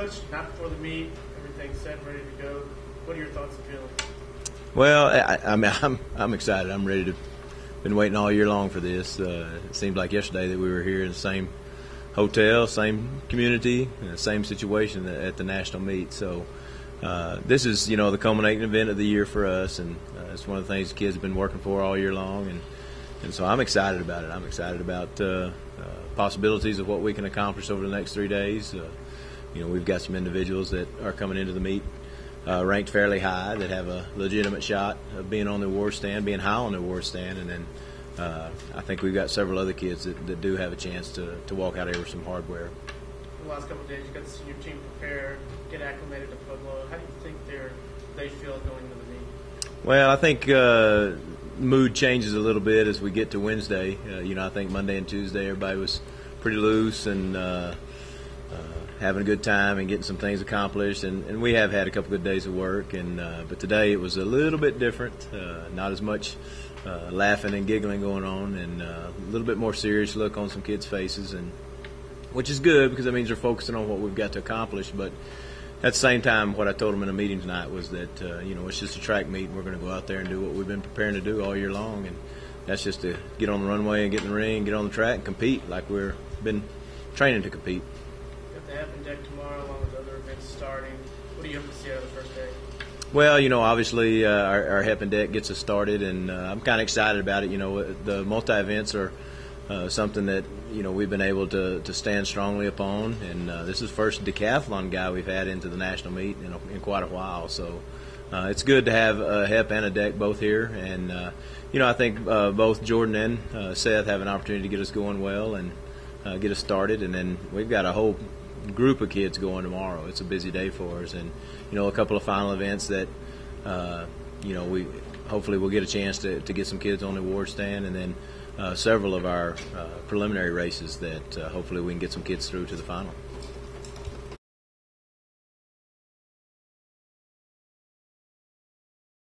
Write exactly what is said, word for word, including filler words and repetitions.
Coach, not before the meet, everything's set and ready to go. What are your thoughts and feelings? Well, I, I mean, I'm I'm excited. I'm ready to. Been waiting all year long for this. Uh, it seemed like yesterday that we were here in the same hotel, same community, uh, same situation at the national meet. So uh, this is, you know, the culminating event of the year for us, and uh, it's one of the things the kids have been working for all year long, and and so I'm excited about it. I'm excited about uh, uh, possibilities of what we can accomplish over the next three days. Uh, you know, we've got some individuals that are coming into the meet Uh, ranked fairly high, that have a legitimate shot of being on the award stand, being high on the award stand, and then uh, I think we've got several other kids that, that do have a chance to, to walk out here with some hardware. The last couple of days, you got to see your team prepare, get acclimated to Pueblo. How do you think they're they feel going into the meet? Well, I think uh, mood changes a little bit as we get to Wednesday. Uh, you know, I think Monday and Tuesday everybody was pretty loose and uh, Uh, having a good time and getting some things accomplished, and, and we have had a couple good days of work, and uh, but today it was a little bit different, uh, not as much uh, laughing and giggling going on, and uh, a little bit more serious look on some kids' faces, and which is good because that means they're focusing on what we've got to accomplish. But at the same time, what I told them in a meeting tonight was that uh, you know, it's just a track meet, and we're going to go out there and do what we've been preparing to do all year long, and that's just to get on the runway and get in the ring, get on the track and compete like we've been training to compete. The Hep and Deck tomorrow, along with other events starting. What do you hope to see out of the first day? Well, you know, obviously uh, our, our Hep and Deck gets us started, and uh, I'm kind of excited about it. You know, the multi-events are uh, something that, you know, we've been able to, to stand strongly upon, and uh, this is the first decathlon guy we've had into the national meet in, a, in quite a while. So uh, it's good to have a Hep and a Deck both here, and, uh, you know, I think uh, both Jordan and uh, Seth have an opportunity to get us going well and uh, get us started, and then we've got a whole group of kids going tomorrow. It's a busy day for us, and you know, a couple of final events that uh, you know, we hopefully we'll get a chance to, to get some kids on the award stand, and then uh, several of our uh, preliminary races that uh, hopefully we can get some kids through to the final.